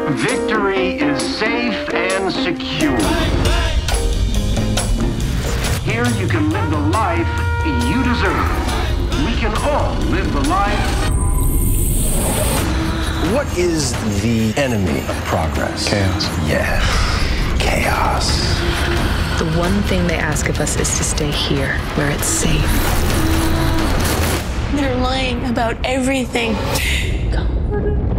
Victory is safe and secure. Here you can live the life you deserve. We can all live the life. What is the enemy of progress? Chaos. Yes, chaos. The one thing they ask of us is to stay here, where it's safe. They're lying about everything.